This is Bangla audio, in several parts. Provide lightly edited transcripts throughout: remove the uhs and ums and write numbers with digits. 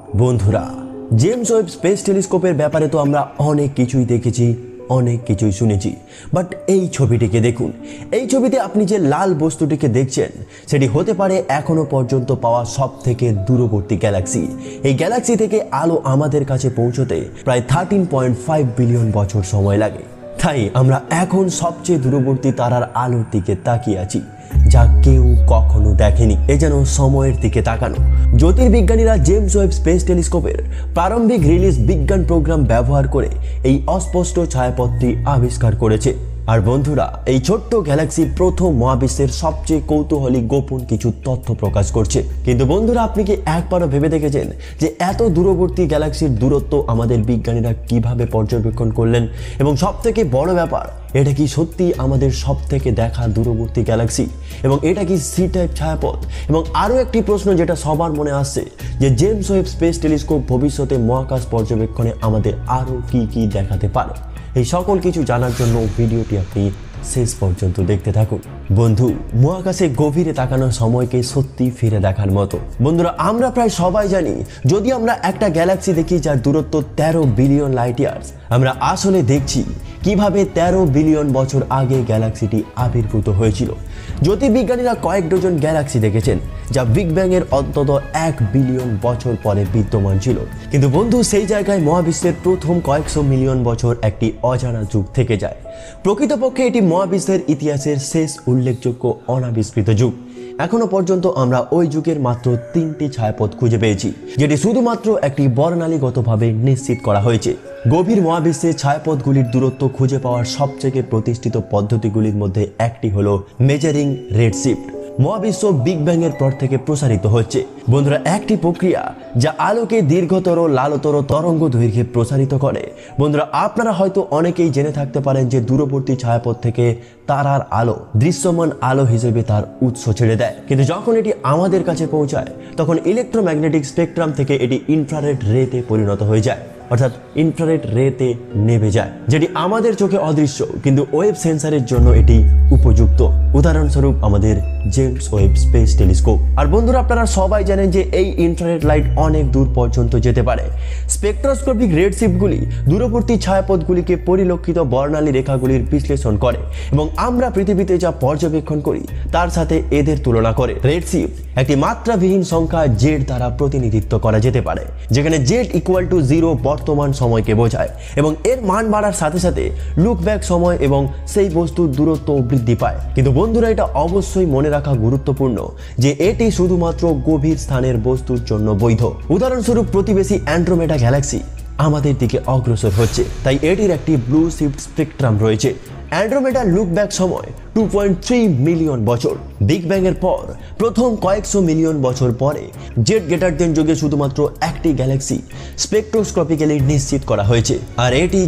বন্ধুরা, জেমস ওয়েব স্পেস টেলিস্কোপের ব্যাপারে তো আমরা অনেক কিছুই দেখেছি, অনেক কিছুই শুনেছি, বাট এই ছবিটিকে দেখুন। এই ছবিতে আপনি যে লাল বস্তুটিকে দেখছেন সেটি হতে পারে এখনো পর্যন্ত পাওয়া সব থেকে দূরবর্তী গ্যালাক্সি। এই গ্যালাক্সি থেকে আলো আমাদের কাছে পৌঁছতে প্রায় 13.5 বিলিয়ন বছর সময় লাগে। তাই আমরা এখন সবচেয়ে দূরবর্তী তারার আলোর দিকে তাকিয়ে আছি, যা কেউ কখনো দেখেনি। এ যেন সময়ের দিকে তাকানো। জ্যোতির্বিজ্ঞানীরা জেমস ওয়েব স্পেস টেলিস্কোপের প্রারম্ভিক রিলিজ বিজ্ঞান প্রোগ্রাম ব্যবহার করে এই অস্পষ্ট ছায়াপথটি আবিষ্কার করেছে। আর বন্ধুরা, এই ছোট্ট গ্যালাক্সি প্রথম মহাবিশ্বের সবচেয়ে কৌতূহলী গোপন কিছু তথ্য প্রকাশ করছে। কিন্তু বন্ধুরা, আপনি কি একবারও ভেবে দেখেছেন যে এত দূরবর্তী গ্যালাক্সির দূরত্ব আমাদের বিজ্ঞানীরা কিভাবে পর্যবেক্ষণ করলেন? এবং সব থেকে বড় ব্যাপার, এটা কি সত্যি আমাদের সব থেকে দেখা দূরবর্তী গ্যালাক্সি? এবং এটা কি সি টাইপ ছায়াপথ? এবং আরও একটি প্রশ্ন যেটা সবার মনে আসছে, যে জেমস ওয়েব স্পেস টেলিস্কোপ ভবিষ্যতে মহাকাশ পর্যবেক্ষণে আমাদের আরও কি কি দেখাতে পারে? এই সকল কিছু জানার জন্য ভিডিওটি আপনি শেষ পর্যন্ত দেখতে থাকুন। বন্ধু, মহাকাশে গভীরে তাকানোর সময়কে সত্যি ফিরে দেখার মতো। বন্ধুরা, আমরা প্রায় সবাই জানি, যদি আমরা একটা গ্যালাক্সি দেখি যার দূরত্ব 13 বিলিয়ন লাইট ইয়ার্স, আমরা আসলে দেখছি কিভাবে 13 বিলিয়ন বছর আগে গ্যালাক্সিটি আবির্ভূত হয়েছিল। জ্যোতির্বিজ্ঞানীরা কয়েক ডজন গ্যালাক্সি দেখেছেন যা বিগ ব্যাং এর অন্তত 1 বিলিয়ন বছর পরে বিদ্যমান ছিল। কিন্তু বন্ধু, সেই জায়গায় মহাবিশ্বের প্রথম কয়েকশো মিলিয়ন বছর একটি অজানা যুগ থেকে যায়। প্রকৃতপক্ষে এটি মহাবিশ্বের ইতিহাসের শেষ উল্লেখযোগ্য অনাবিষ্কৃত যুগ। এখনো পর্যন্ত আমরা ওই যুগের মাত্র 3টি ছায়াপথ খুঁজে পেয়েছি, যেটি শুধুমাত্র একটি বর্ণালীগতভাবে নিশ্চিত করা হয়েছে। গভীর মহাবিশ্বে ছায়াপথগুলির দূরত্ব খুঁজে পাওয়ার সবচেয়ে প্রতিষ্ঠিত পদ্ধতিগুলির মধ্যে একটি হলো মেজারিং রেডশিফট। মহাবিশ্ব বিগ ব্যাং এর পর থেকে প্রসারিত হচ্ছে। বন্ধুরা, একটি প্রক্রিয়া যা আলোকে দীর্ঘতর লালতর তরঙ্গ দৈর্ঘ্যে প্রসারিত করে। বন্ধুরা, আপনারা হয়তো অনেকেই জেনে থাকতে পারেন যে দূরবর্তী ছায়াপথ থেকে তারার আলো দৃশ্যমান আলো হিসেবে তার উৎস ছেড়ে দেয়। কিন্তু যখন এটি আমাদের কাছে পৌঁছায়, তখন ইলেকট্রোম্যাগনেটিক স্পেকট্রাম থেকে এটি ইনফ্রারেড রেতে পরিণত হয়ে যায়, অর্থাৎ ইনফ্রারেড রেতে নেমে যায়, যেটি আমাদের চোখে অদৃশ্য কিন্তু ওয়েব সেন্সারের জন্য এটি উপযুক্ত। উদাহরণস্বরূপ আমাদের জেমস ওয়েব স্পেস টেলিস্কোপ। আর বন্ধুরা, আপনারা সবাই জানেন যে এই ইনফ্রারেড লাইট অনেক দূর পর্যন্ত যেতে পারে। স্পেকট্রোস্কোপিক রেডশিফটগুলি দূরবর্তী ছায়াপথগুলিকে পরিলক্ষিত বর্ণালী রেখাগুলির বিশ্লেষণ করে এবং আমরা পৃথিবীতে যা পর্যবেক্ষণ করি তার সাথে এদের তুলনা করে। রেডশিফট একটি মাত্রাবিহীন সংখ্যা জেড দ্বারা প্রতিনিধিত্ব করা যেতে পারে, যেখানে জেড ইকুয়াল টু 0 বর্তমান সময়কে বোঝায় এবং এর মান বাড়ার সাথে সাথে লুকব্যাক সময় এবং সেই বস্তুর দূরত্ব বৃদ্ধি পায়। কিন্তু বন্ধুরা, এটা অবশ্যই মনে রাখা গুরুত্বপূর্ণ যে এটি শুধুমাত্র গভীর স্থানের বস্তুর জন্য বৈধ। উদাহরণস্বরূপ, প্রতিবেশী অ্যান্ড্রোমেডা গ্যালাক্সি আমাদের দিকে অগ্রসর হচ্ছে, তাই এটির একটি ব্লু শিফট স্পেকট্রাম রয়েছে। অ্যান্ড্রোমেডার লুকব্যাক সময় 2.3 মিলিয়ন বছর। বিগ ব্যাং এর পর প্রথম কয়েকশো মিলিয়ন বছর পরে জেড গ্রেটার দেন যুগে শুধুমাত্র একটি গ্যালাক্সি স্পেকট্রোস্কোপিক্যালি নিশ্চিত করা হয়েছে, আর এটি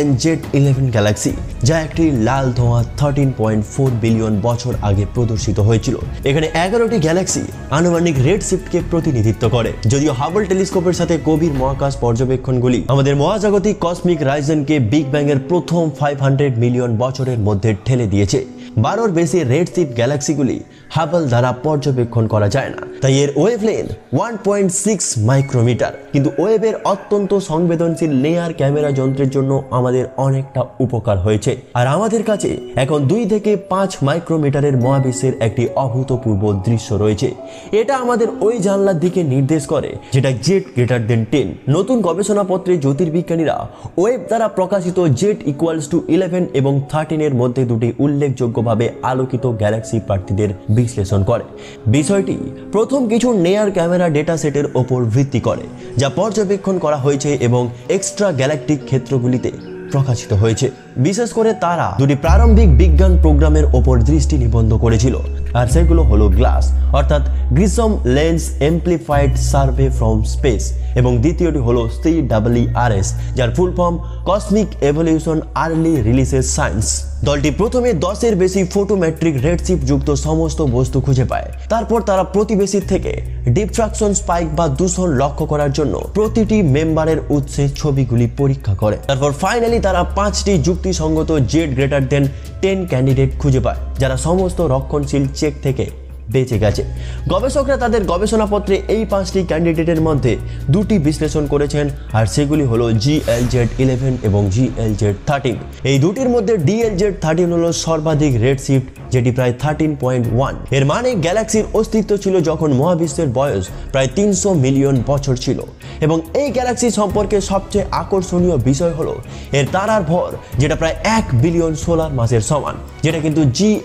GN-Z11 গ্যালাক্সি, যা একটি লাল ধোঁয়া 13.4 বিলিয়ন বছর আগে প্রদর্শিত হয়েছিল। এখানে 11টি গ্যালাক্সি আনুমানিক রেডশিফটকে প্রতিনিধিত্ব করে। যদিও হাবল টেলিস্কোপের সাথে গভীর মহাকাশ পর্যবেক্ষণগুলি আমাদের মহাজাগতিক কসমিক রাইজনকে বিগ ব্যাং এর প্রথম 500 মিলিয়ন বছরের মধ্যে ঠেলে দিয়েছে, 12র বেশি রেডশিফট গ্যালাক্সিগুলি হাবল দ্বারা পর্যবেক্ষণ করা যায় না, তাই এর ওয়েভলেন্থ 1.6 মাইক্রোমিটার। কিন্তু ওয়েবের অত্যন্ত সংবেদনশীল লেয়ার ক্যামেরা যন্ত্রের জন্য আমাদের অনেকটা উপকার হয়েছে, আর আমাদের কাছে এখন 2 থেকে 5 মাইক্রোমিটারের মহাবিশ্বের একটি অভূতপূর্ব দৃশ্য রয়েছে। এটা আমাদের ওই জানলার দিকে নির্দেশ করে যেটা জেড গ্রেটার দেন 10। নতুন গবেষণাপত্রে জ্যোতির্বিজ্ঞানীরা ওয়েব দ্বারা প্রকাশিত জেড ইকুয়ালস টু 11 এবং 13 এর মধ্যে দুটি উল্লেখযোগ্যভাবে আলোকিত গ্যালাক্সি প্রার্থীদের বিশ্লেষণ করে। বিষয়টি প্রথম কিছু নেয়ার ক্যামেরা ডেটা সেটের ওপর ভিত্তি করে, যা পর্যবেক্ষণ করা হয়েছে এবং এক্সট্রা গ্যালাকটিক ক্ষেত্রগুলিতে প্রকাশিত হয়েছে। বিশেষ করে তারা দুটি প্রারম্ভিক বিজ্ঞান প্রোগ্রামের ওপর দৃষ্টি নিবদ্ধ করেছিল, আর সেগুলো হলো গ্লাস অর্থাৎ grism lens amplified survey from space, এবং দ্বিতীয়টি হলো CEERS, যার full form cosmic evolution early releases science. দলটি প্রথমে 10-এর বেশি ফটোমেট্রিক রেডশিফট যুক্ত সমস্ত বস্তু খুঁজে পায়। তারপর তারা প্রতিবেশীর থেকে ডিফ্রাকশন স্পাইক বা দূষণ লক্ষ্য করার জন্য প্রতিটি মেম্বারের উৎসের ছবিগুলি পরীক্ষা করে। তারপর ফাইনালি তারা 5টি যুক্তিসঙ্গত জেড গ্রেটার দেন 10 ক্যান্ডিডেট খুঁজে পায়, যারা সমস্ত রক্ষণশীল চেক থেকে বেঁচে গেছে। গবেষকরা তাদের গবেষণাপত্রে এই 5টি ক্যান্ডিডেটের মধ্যে 2টি বিশ্লেষণ করেছেন, আর সেগুলি হলো GLZ11 এবং GLZ13। এই দুটির মধ্যে DLZ13 হলো সর্বাধিক রেড শিফট, যেটি প্রায় 13.1। এর মানে গ্যালাক্সির অস্তিত্ব ছিল যখন মহাবিশ্বের বয়স প্রায় 300 মিলিয়ন বছর ছিল। এবং এই গ্যালাক্সি সম্পর্কে সবচেয়ে আকর্ষণীয় বিষয় হলো এর তারার ভর, যেটা প্রায় 1 বিলিয়ন সোলার মাসের সমান, যেটা কিন্তু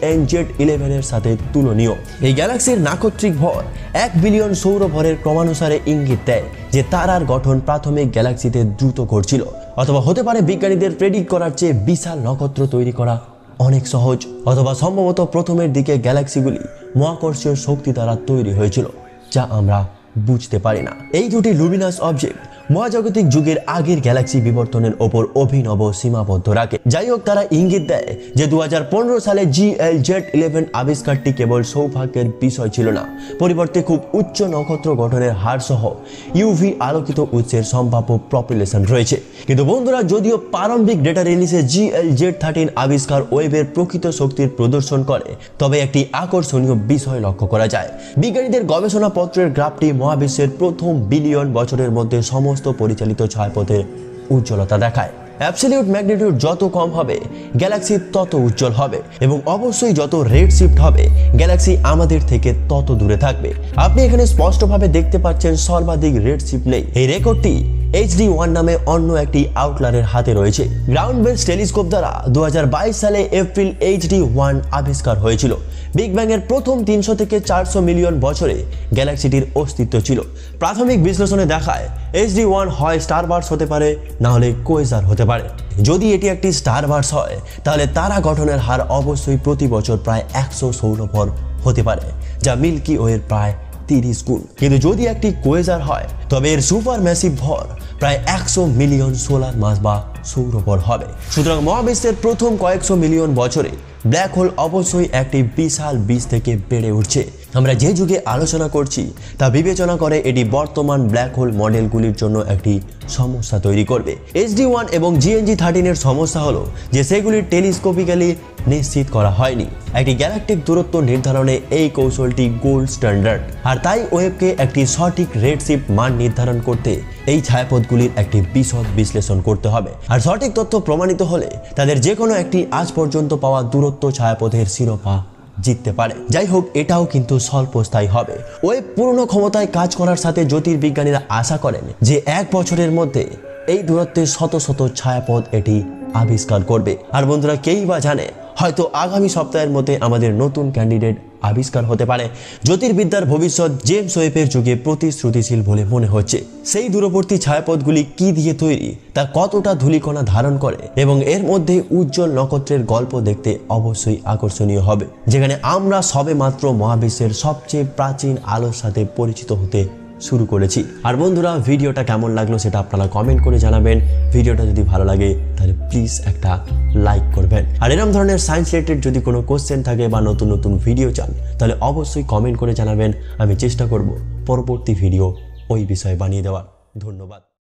GNZ11 এর সাথে তুলনীয়। এই গ্যালাক্সির নাক্ষত্রিক ভর 1 বিলিয়ন সৌরভরের ক্রমানুসারে ইঙ্গিত দেয় যে তারার গঠন প্রাথমিক গ্যালাক্সিতে দ্রুত ঘটছিল, অথবা হতে পারে বিজ্ঞানীদের প্রেডিক্ট করার চেয়ে বিশাল নক্ষত্র তৈরি করা অনেক সহজ, অথবা সম্ভবত প্রথমের দিকে গ্যালাক্সিগুলি মহাকর্ষীয় শক্তি দ্বারা তৈরি হয়েছিল, যা আমরা বুঝতে পারি না। এই দুটি লুমিনাস অবজেক্ট মহাজাগতিক যুগের আগের গ্যালাক্সি বিবর্তনের ওপর অভিনব সীমাবদ্ধ রাখে। যাই হোক, তারা ইঙ্গিত দেয় যে 2015 সালে GLZ11 আবিষ্কারটি কেবল সৌভাগ্যের বিষয় ছিল না, পরিবর্তে খুব উচ্চ নক্ষত্র গঠনের হার সহ ইউভি আলোকিত উৎসের সম্ভাব্য পপুলেশন রয়েছে। কিন্তু বন্ধুরা, যদিও প্রারম্ভিক ডেটা রিলিজে GLZ13 আবিষ্কার ওয়েবের প্রকৃত শক্তির প্রদর্শন করে, তবে একটি আকর্ষণীয় বিষয় লক্ষ্য করা যায়। বিজ্ঞানীদের গবেষণাপত্রের গ্রাফটি মহাবিশ্বের প্রথম বিলিয়ন বছরের মধ্যে সমস্ত পরিচালিত ছায়াপথের উজ্জ্বলতা দেখায়। অ্যাবসলিউট ম্যাগনিটিউড যত কম হবে, গ্যালাক্সি তত উজ্জ্বল হবে, এবং অবশ্যই যত রেড শিফট হবে, গ্যালাক্সি আমাদের থেকে তত দূরে থাকবে। আপনি এখানে স্পষ্টভাবে দেখতে পাচ্ছেন সর্বাধিক রেড শিফট নেই। এই রেকর্ডটি HD1 নামে অন্য একটি আউটলারের হাতে রয়েছে। গ্রাউন্ড বেস টেলিস্কোপ দ্বারা 2022 সালে এপ্রিল HD1 আবিষ্কার হয়েছিল। বিগ ব্যাং এর প্রথম 300 থেকে 400 মিলিয়ন বছরে গ্যালাক্সিটির অস্তিত্ব ছিল। প্রাথমিক বিশ্লেষণে দেখায় HD1 হয় স্টারবার্স হতে পারে, না হলে কোয়েজার হতে পারে। যদি এটি একটি স্টারবার্স হয়, তাহলে তারা গঠনের হার অবশ্যই প্রতি বছর প্রায় 100 সৌরভর হতে পারে, যা মিল্কি ওয়ের প্রায় 30 গুণ। কিন্তু যদি একটি কোয়েজার হয়, তবে এর সুপার ম্যাসিভ ভর প্রায় 100 মিলিয়ন সোলার মাস বা সৌরভর হবে। সুতরাং মহাবিশ্বের প্রথম কয়েকশো মিলিয়ন বছরে ব্ল্যাক হোল অবশ্যই একটি বিশাল বীজ থেকে বেড়ে উঠছে। আমরা যে যুগে আলোচনা করছি তা বিবেচনা করে এটি বর্তমান ব্ল্যাক হোল মডেলগুলির জন্য একটি সমস্যা তৈরি করবে। HD1 এবং GNZ13 এর সমস্যা হলো যে সেগুলি টেলিস্কোপিক্যালি নিশ্চিত করা হয়নি। একটি গ্যালাকটিক দূরত্ব নির্ধারণে এই কৌশলটি গোল্ড স্ট্যান্ডার্ড, আর তাই ওয়েবকে একটি সঠিক রেড শিফট মান নির্ধারণ করতে এই ছায়াপথগুলির একটি বিশদ বিশ্লেষণ করতে হবে। আর সঠিক তথ্য প্রমাণিত হলে তাদের যে কোনো একটি আজ পর্যন্ত পাওয়া দূরত্ব ছায়াপথের শিরোপা জিততে পারে। যাই হোক, এটাও কিন্তু স্বল্পস্থায়ী হবে। ওয়েব পূর্ণ ক্ষমতায় কাজ করার সাথে জ্যোতির্বিজ্ঞানীরা আশা করেন যে 1 বছরের মধ্যে এই দূরত্বের শত শত ছায়াপথ এটি আবিষ্কার করবে। আর বন্ধুরা, কেই বা জানে, হয়তো আগামী সপ্তাহের মধ্যে আমাদের নতুন ক্যান্ডিডেট আবিষ্কার হতে পারে। জ্যোতির্বিদ্যার ভবিষ্যৎ জেমস ওয়েবের যুগে প্রতিশ্রুতিশীল বলে মনে হচ্ছে। সেই দূরবর্তী ছায়াপথগুলি কি দিয়ে তৈরি, তা কতটা ধূলিকণা ধারণ করে, এবং এর মধ্যে উজ্জ্বল নক্ষত্রের গল্প দেখতে অবশ্যই আকর্ষণীয় হবে, যেখানে আমরা সবেমাত্র মহাবিশ্বের সবচেয়ে প্রাচীন আলোর সাথে পরিচিত হতে শুরু করেছি। আর বন্ধুরা, ভিডিওটা কেমন লাগলো সেটা আপনারা কমেন্ট করে জানাবেন। ভিডিওটা যদি ভালো লাগে তাহলে প্লিজ একটা লাইক করবেন। আর এরকম ধরনের সায়েন্স রিলেটেড যদি কোনো কোশ্চেন থাকে বা নতুন নতুন ভিডিও চান, তাহলে অবশ্যই কমেন্ট করে জানাবেন। আমি চেষ্টা করব পরবর্তী ভিডিও ওই বিষয়ে বানিয়ে দেওয়ার। ধন্যবাদ।